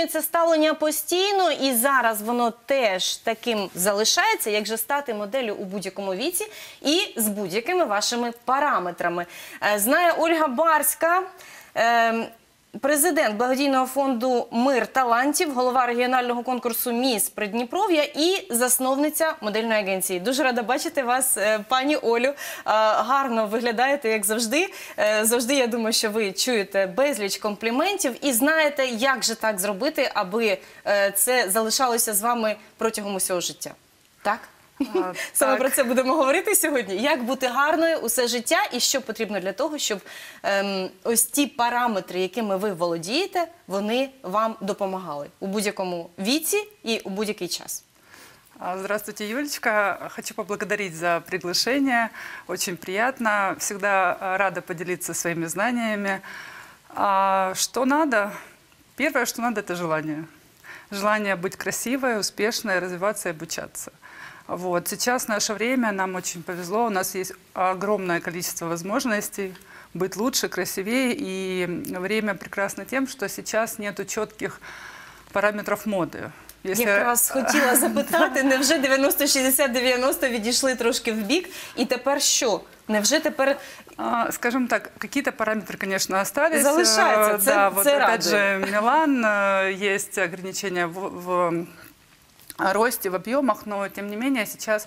змінюється ставлення постійно, і зараз воно теж таким залишається, як же стати моделлю у будь-якому віці і з будь-якими вашими параметрами. Знає Ольга Барська, президент благодійного фонду «Мир талантів», голова регіонального конкурсу «Міс Придніпров'я» і засновниця модельної агенції. Дуже рада бачити вас, пані Олю. Гарно виглядаєте, як завжди. Завжди, я думаю, що ви чуєте безліч компліментів і знаєте, як же так зробити, аби це залишалося з вами протягом усього життя. Так? Саме про це будемо говорити сьогодні. Як бути гарною усе життя і що потрібно для того, щоб ось ті параметри, якими ви володієте, вони вам допомагали у будь-якому віці і у будь-який час. Здравствуйте, Юлечка. Хочу поблагодарить за приглашение. Очень приятно. Всегда рада поделиться своими знаниями. Что надо? Первое, что надо, это желание. Желание быть красивой, успешной, развиваться и обучаться. Вот. Сейчас в наше время нам очень повезло, у нас есть огромное количество возможностей быть лучше, красивее, и время прекрасно тем, что сейчас нету четких параметров моды. Якраз хотіла запитати, невже 90-60-90 відійшли трошки в бік, і тепер що? Невже тепер... Скажем так, какие-то параметры, конечно, остались. Залишается, да, вот радует. Опять же, Милан, есть ограничения в росте, в объемах, но тем не менее сейчас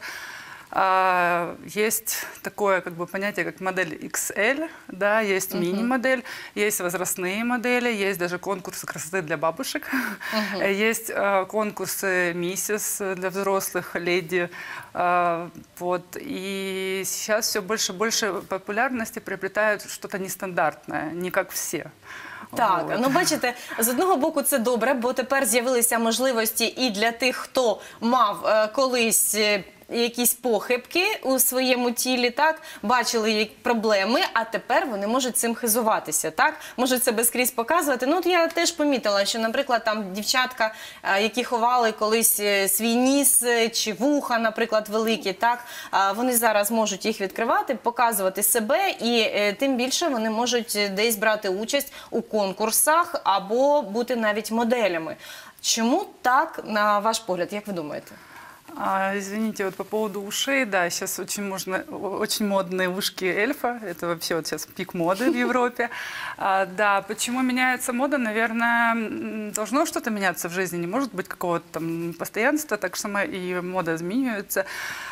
есть такое понятие, как модель XL, да, есть мини-модель, есть возрастные модели, есть даже конкурсы красоты для бабушек, есть конкурсы миссис для взрослых, леди. Вот. И сейчас все больше и больше популярности приобретают что-то нестандартное, не как все. Так, ну бачите, з одного боку це добре, бо тепер з'явилися можливості і для тих, хто мав колись якісь похибки у своєму тілі, так, бачили проблеми, а тепер вони можуть цим хизуватися, так, можуть себе скрізь показувати. Ну, от я теж помітила, що, наприклад, там дівчатка, які ховали колись свій ніс чи вуха, наприклад, великі, так, вони зараз можуть їх відкривати, показувати себе, і тим більше вони можуть десь брати участь у конкурсах або бути навіть моделями. Чому так, на ваш погляд, як ви думаєте? Извините, вот по поводу ушей, да, сейчас очень модные ушки эльфа, это вообще вот сейчас пик моды в Европе. Да, почему меняется мода, наверное, должно что-то меняться в жизни, не может быть какого-то там постоянства, так само и мода изменяется.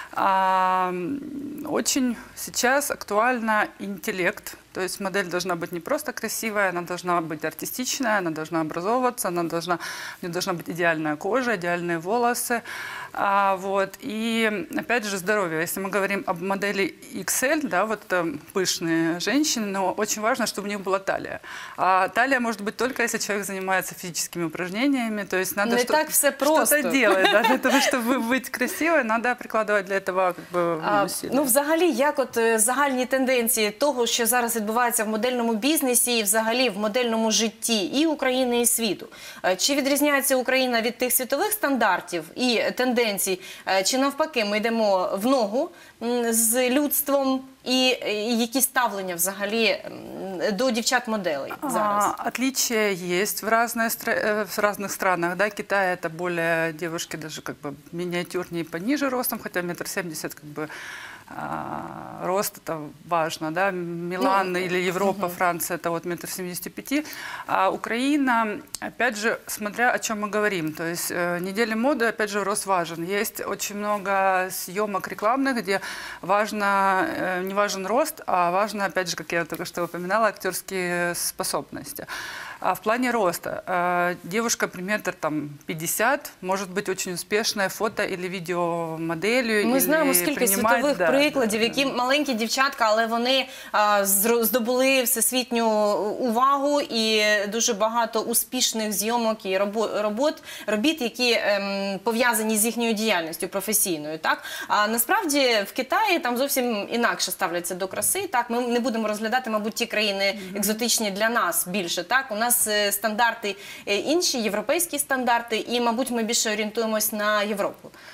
Очень сейчас актуально интеллект, то есть модель должна быть не просто красивая, она должна быть артистичная, она должна образовываться, у нее должна быть идеальная кожа, идеальные волосы. Вот. И опять же здоровье. Если мы говорим об модели XL, да, вот это пышные женщины, но очень важно, чтобы у них была талия. А талия может быть только если человек занимается физическими упражнениями, то есть надо что-то делать. Да, для того, чтобы быть красивой, надо прикладывать для этого усилия. Ну, взагалі, як от загальні тенденції того, що зараз відбувається в модельному бізнесі і взагалі в модельному житті і України, і світу. Чи відрізняється Україна від тих світових стандартів і тенденцій, чи навпаки ми йдемо в ногу з людством і які ставлення взагалі до дівчат-моделей зараз? Отличия есть в разных странах. Да? Китай это более девушки даже миниатюрнее, пониже ростом, хотя 1,70 м рост это важно, да, Милан или Европа, Франция это вот 1,75 м, а Украина, опять же, смотря о чем мы говорим, то есть недели моды, опять же, рост важен. Есть очень много съемок рекламных, где не важен рост, а важно, опять же, как я только что упоминала, актерские способности. А в плане роста девушка примерно там 50, может быть очень успешная фото- или відеомоделлю. Ми знаємо скільки світових прикладів, які маленькі дівчатка, але вони здобули всесвітню увагу і дуже багато успішних зйомок і робіт, які пов'язані з їхньою діяльністю професійною. Так? А насправді в Китаї там зовсім інакше ставляться до краси. Так? Ми не будемо розглядати, мабуть, ті країни екзотичні для нас більше. Так? У нас стандарти інші, європейські стандарти, і, мабуть, ми більше орієнтуємось на Європу. Так?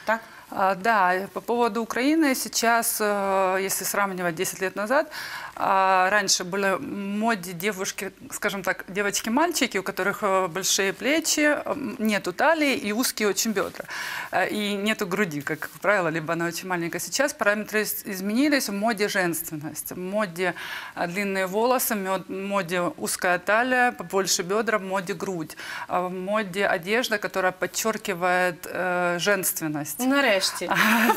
Да, по поводу Украины сейчас, если сравнивать 10 лет назад, раньше были в моде девушки, скажем так, девочки-мальчики, у которых большие плечи, нету талии и узкие очень бедра. И нету груди, как правило, либо она очень маленькая. Сейчас параметры изменились в моде женственность, в моде длинные волосы, в моде узкая талия, побольше бедра, в моде грудь, в моде одежда, которая подчеркивает женственность. Нарешті.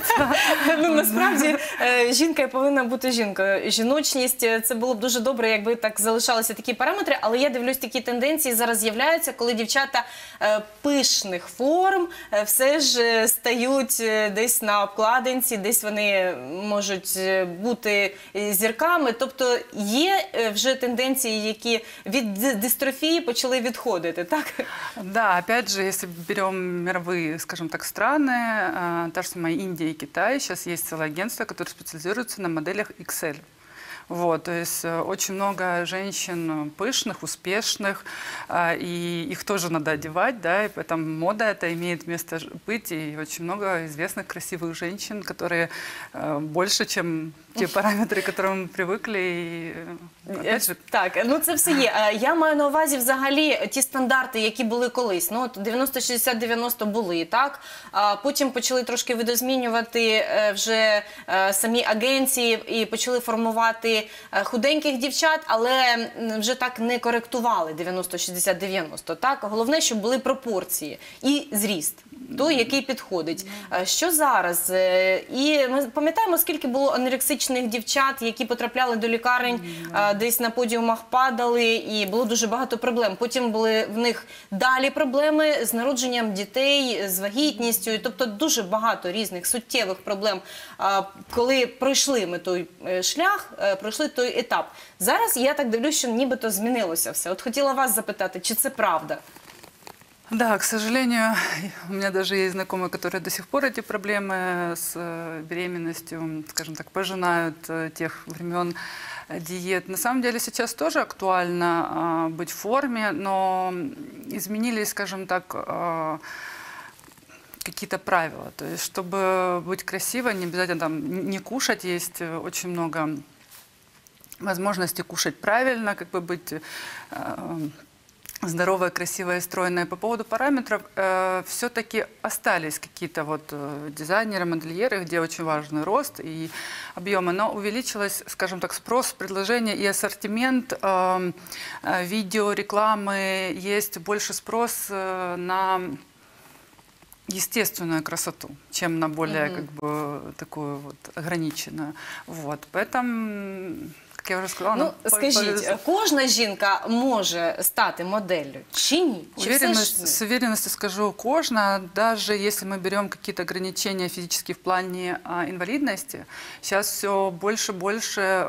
Ну, насправді, жінка повинна бути жінкою. Жіночність, це було б дуже добре, якби так залишалися такі параметри, але я дивлюсь, такі тенденції зараз з'являються, коли дівчата пишних форм все ж стають десь на обкладинці, десь вони можуть бути зірками. Тобто є вже тенденції, які від дистрофії почали відходити, так? Да, опять же, если берем мировые, скажем так, страны, та же самая Индия и Китай, сейчас есть целое агентство, которое специализируется на моделях XL. Вот, то есть очень много женщин пышных, успешных, и их тоже надо одевать, да, и поэтому мода это имеет место быть, и очень много известных красивых женщин, которые больше, чем те параметры, к которым мы привыкли. И, опять же... Так, ну це все є. Я маю на увазі взагалі ті стандарти, які були колись. Ну, от 90-60-90 були, так? Потім почали трошки видозмінювати вже самі агенції і почали формувати худеньких дівчат, але вже так не коректували 90-60-90, так? Головне, щоб були пропорції і зріст, той, який підходить. Що зараз? І ми пам'ятаємо, скільки було анорексичних дівчат, які потрапляли до лікарень, десь на подіумах падали, і було дуже багато проблем. Потім були в них далі проблеми з народженням дітей, з вагітністю, тобто дуже багато різних суттєвих проблем, коли пройшли ми той шлях, пройшли той етап. Зараз я так дивлюсь, що нібито змінилося все. От хотіла вас запитати, чи це правда? Да, к сожалению, у меня даже есть знакомые, которые до сих пор эти проблемы с беременностью, скажем так, пожинают тех времен диет. На самом деле сейчас тоже актуально быть в форме, но изменились, скажем так, какие-то правила. То есть, чтобы быть красивой, не обязательно там не кушать, есть очень много возможностей кушать правильно, как бы быть здоровая, красивая, стройная. По поводу параметров, все-таки остались какие-то вот дизайнеры, модельеры, где очень важный рост и объемы, но увеличилось, скажем так, спрос, предложение и ассортимент, видео, рекламы, есть больше спрос на естественную красоту, чем на более как бы такую вот ограниченную. Вот, поэтому... Як я вже сказала, ну, скажіть, кожна жінка може стати моделлю чи ні? С уверенностью скажу, кожна, даже если мы берем какие-то ограничения физические в плане инвалидности, сейчас все больше и больше,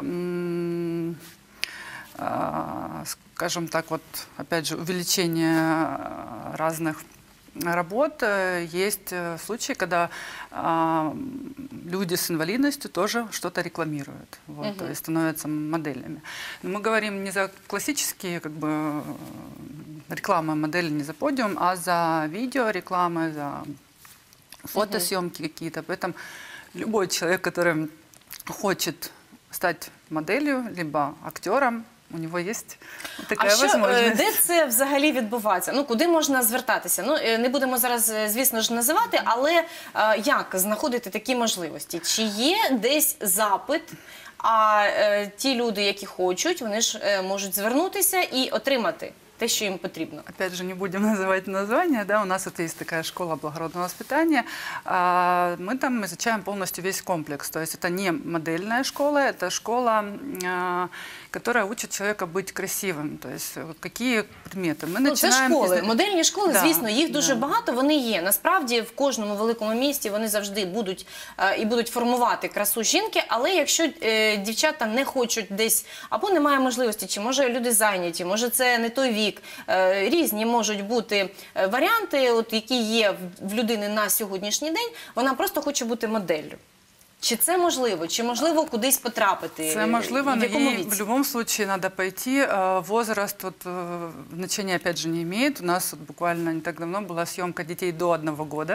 скажем так, вот опять же, увеличение разных работ. Есть случаи, когда люди с инвалидностью тоже что-то рекламируют, вот, то есть становятся моделями. Но мы говорим не за классические как бы, рекламы модели, не за подиум, а за видео рекламы, за фотосъемки какие-то. Поэтому любой человек, который хочет стать моделью, либо актером, у нього є така можливість. Де це взагалі відбувається? Ну, куди можна звертатися? Ну, не будемо зараз, звісно ж, називати, але як знаходити такі можливості? Чи є десь запит, а ті люди, які хочуть, вони ж можуть звернутися і отримати те, що їм потрібно? Опять же, не будем называть название, да, у нас вот есть такая школа благородного воспитания, мы там изучаем полностью весь комплекс, то есть это не модельная школа, это школа, которая учит человека быть красивым, то есть какие предметы. Мы начинаем... Це школи, модельні школи, да, звісно, їх дуже багато, вони є. Насправді, в кожному великому місті вони завжди будуть і будуть формувати красу жінки, але якщо дівчата не хочуть десь, або немає можливості, чи може люди зайняті, може це не той вік, різні можуть бути варіанти, от, які є в людини на сьогоднішній день, вона просто хоче бути моделлю. Чи це можливо? Чи можливо кудись потрапити? Це можливо, но ей в любом случае надо пойти. Возраст вот, значения опять же не имеет. У нас вот, буквально не так давно была съемка детей до 1 года.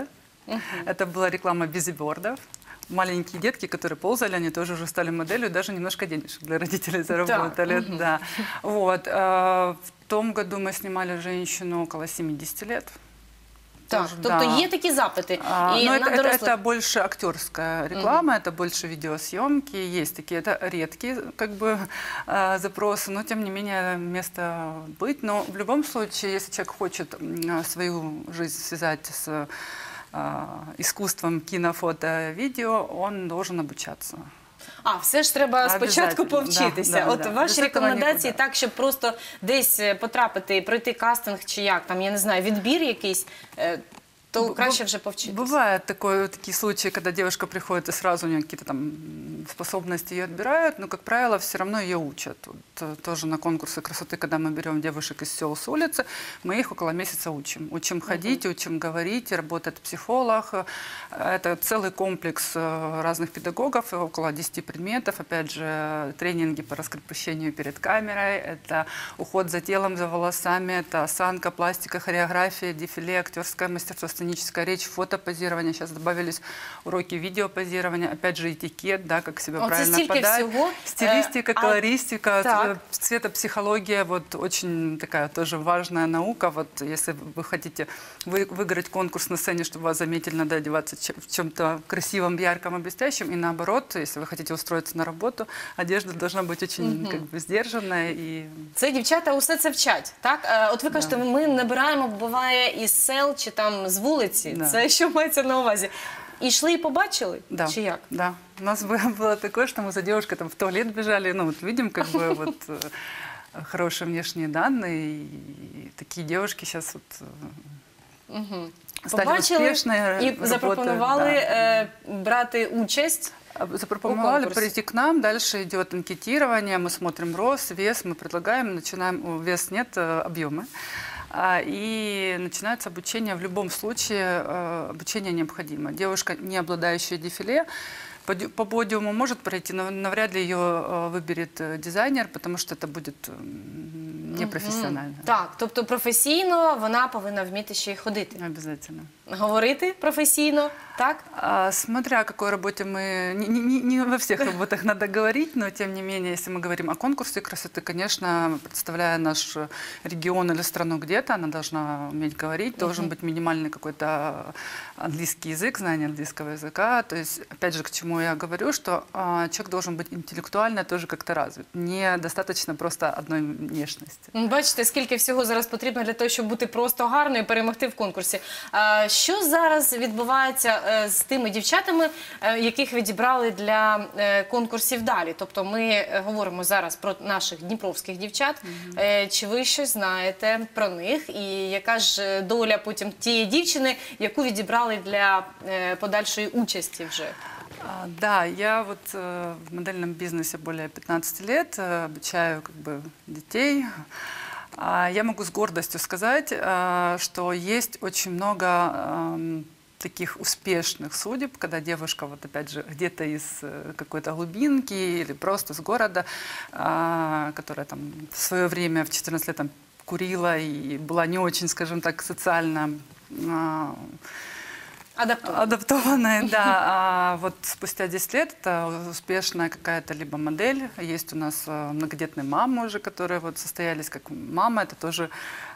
Это была реклама бизибордов. Маленькие детки, которые ползали, они тоже уже стали моделью, даже немножко денежек для родителей заработали. Да. Вот. В том году мы снимали женщину около 70 лет. Так, Тоже, тобто да. є такі запити. І Но на дорослих... это больше актерская реклама, это больше видеосъемки, есть такие, это редкие как бы запросы, но тем не менее место быть. Но в любом случае, если человек хочет свою жизнь связать с искусством кино, фото, видео, он должен обучаться. Все ж треба спочатку Обязательно. повчитися. Да, От да. ваші Без цього рекомендації нікуди. так, щоб просто десь потрапити, пройти кастинг чи як, там, я не знаю, відбір якийсь, то краще вже повчитися. Бывает такие случаи, когда девушка приходит и сразу у нее какие-то там способности ее отбирают, но, как правило, все равно ее учат. Вот, тоже на конкурсы красоты, когда мы берем девушек из сел с улицы, мы их около месяца учим. Учим ходить, учим говорить, работает психолог. Это целый комплекс разных педагогов, около 10 предметов. Опять же, тренинги по раскрепощению перед камерой, это уход за телом, за волосами, это осанка, пластика, хореография, дефиле, актерское мастерство, сценическая речь, фотопозирование. Сейчас добавились уроки видеопозирования. Опять же, этикет, да, как себя правильно подать. Всего. Стилистика, колористика, так. цветопсихология. Вот очень такая тоже важная наука. Вот если вы хотите выиграть конкурс на сцене, чтобы вас заметили, надо одеваться в чем-то красивом, ярком и блестящем. И наоборот, если вы хотите устроиться на работу, одежда должна быть очень как бы сдержанная. И... Це дівчата усе це вчать, так? От ви кажете, ми набираємо, буває, із сел чи там з вулиці. Да. Це що мається на увазі? І йшли і побачили? Да, Чи як? да. У нас было такое, что мы за девушкой там в туалет бежали. Ну, вот видим, как бы вот хорошие внешние данные. И такие девушки сейчас вот стали Побачили успешные. і запропонували брати участь. Запропоновали конкурсе. прийти к нам, дальше идет анкетирование, мы смотрим рост, вес, мы предлагаем, начинаем, вес нет, объемы. И начинается обучение. В любом случае обучение необходимо. Девушка, не обладающая дефиле, по подиуму может пройти, но навряд ли ее выберет дизайнер, потому что это будет непрофессионально. Так, тобто професійно вона повинна вміти ще й ходити. Обязательно. Говорити професійно, так? Смотря о какой работе мы... Не во всех работах надо говорить, но тем не менее, если мы говорим о конкурсе красоты, конечно, представляя наш регион или страну где-то, она должна уметь говорить, должен быть минимальный какой-то английский язык, знание английского языка. То есть, опять же, к чему я говорю, что человек должен быть интеллектуально тоже как-то развит. Недостаточно просто одной внешности. Бачите, скільки всього зараз потрібно для того, щоб бути просто гарною і перемогти в конкурсі. Що зараз відбувається з тими дівчатами, яких відібрали для конкурсів далі? Тобто ми говоримо зараз про наших дніпровських дівчат. Чи ви щось знаєте про них? І яка ж доля потім тієї дівчини, яку відібрали для подальшої участі вже? Да, я вот в модельном бизнесе более 15 лет, обучаю как бы детей. Я могу с гордостью сказать, что есть очень много таких успешных судеб, когда девушка, вот опять же, где-то из какой-то глубинки или просто с города, которая там в свое время в 14 лет там курила и была не очень, скажем так, социально адаптованная, да. Вот спустя 10 лет это успешная какая-то либо модель. Есть у нас многодетные мамы уже, которые вот состоялись как мама. Это тоже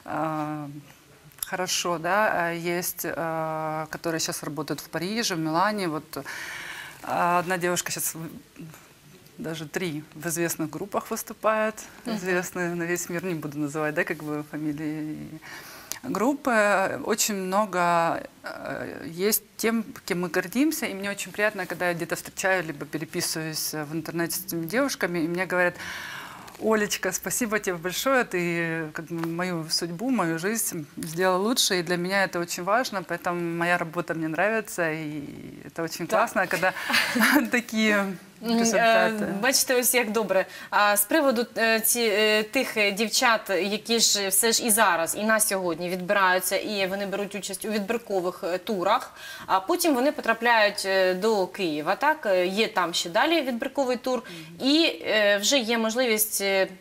хорошо, да. Есть, которые сейчас работают в Париже, в Милане. Вот одна девушка сейчас... Даже 3 в известных группах выступает, известные на весь мир, не буду называть, да, как бы фамилии группы. Очень много есть тем, кем мы гордимся, и мне очень приятно, когда я где-то встречаю, либо переписываюсь в интернете с этими девушками, и мне говорят: Олечка, спасибо тебе большое, ты как бы мою судьбу, мою жизнь сделала лучше, и для меня это очень важно, поэтому моя работа мне нравится, и это очень классно, когда такие результати. Бачите, ось як добре. А з приводу тих дівчат, які ж все ж і зараз, і на сьогодні відбираються, і вони беруть участь у відбіркових турах, а потім вони потрапляють до Києва, так? Є там ще далі відбірковий тур, і вже є можливість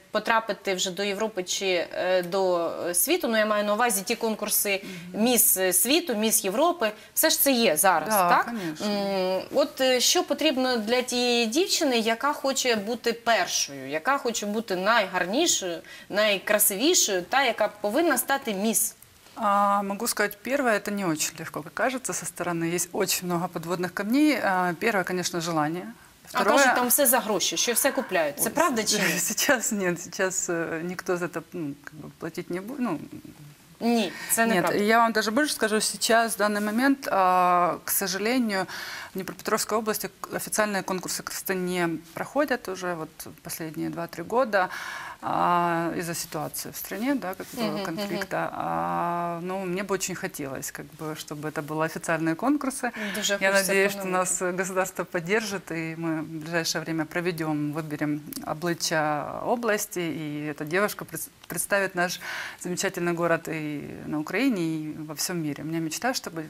потрапити вже до Європи чи до світу, ну я маю на увазі ті конкурси міс світу, міс Європи, все ж це є зараз, Да, так? конечно. От що потрібно для тієї дівчини, яка хоче бути першою, яка хоче бути найгарнішою, найкрасивішою, та яка повинна стати міс? Могу сказать, первое, это не очень легко, как кажется, со стороны. Есть очень много подводных камней. Первое, конечно, желание. А кажуть, там все за гроші, що все купляють. Це правда чи ні? Сейчас нет, сейчас никто за это как бы, платить не будет. Ну, Ні, це нет, неправда. я вам даже больше скажу, сейчас, в данный момент, к сожалению, в Днепропетровской области официальные конкурсы красоты не проходят уже вот последние 2-3 года из-за ситуации в стране, да, как бы, конфликта. Но мне бы очень хотелось, как бы, чтобы это были официальные конкурсы. Дуже Я хочеться надеюсь, что поновити. нас государство поддержит, и мы в ближайшее время проведем, выберем обличья области, и эта девушка представит наш замечательный город и на Украине, и во всем мире. У меня мечта, чтобы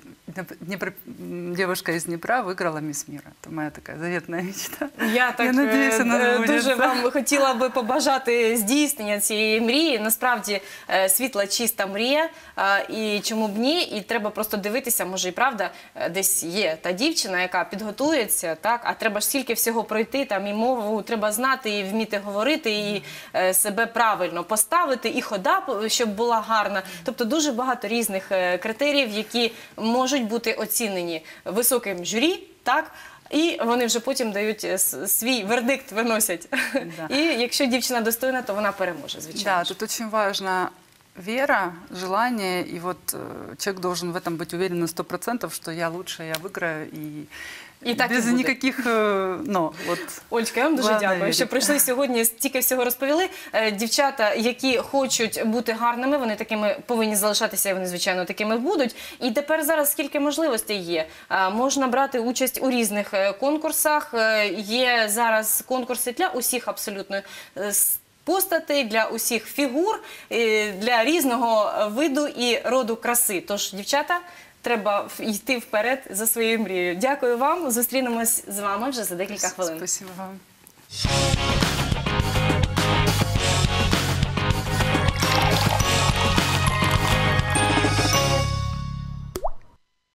девушка из Днепра выиграла мисс мира. Это моя такая заветная мечта. Я так надіюсь, вона дуже збудеться. вам хотіла би побажати здійснення цієї мрії. Насправді світла, чиста мрія, і чому б ні, і треба просто дивитися, може і правда, десь є та дівчина, яка підготується, так, а треба ж стільки всього пройти, там і мову треба знати, і вміти говорити, і себе правильно поставити, і хода, щоб була гарна. Тобто дуже багато різних критеріїв, які можуть бути оцінені високим журі, так, і вони вже потім дають свій вердикт, виносять. Да. І якщо дівчина достойна, то вона переможе, звичайно. Да, тут очень важно вера, желание, и вот человек должен в этом быть уверен на 100%, что я лучше, я выиграю, и так без і буде. никаких «но». Вот. Олечка, я вам дуже Главное дякую, вірити. що прийшли сьогодні, стільки всього розповіли. Дівчата, які хочуть бути гарними, вони такими повинні залишатися, і вони, звичайно, такими будуть. І тепер зараз скільки можливостей є. Можна брати участь у різних конкурсах. Є зараз конкурси для усіх абсолютно постатей, для усіх фігур, для різного виду і роду краси. Тож, дівчата, треба йти вперед за своєю мрією. Дякую вам. Зустрінемось з вами вже за декілька хвилин. Спасибо вам.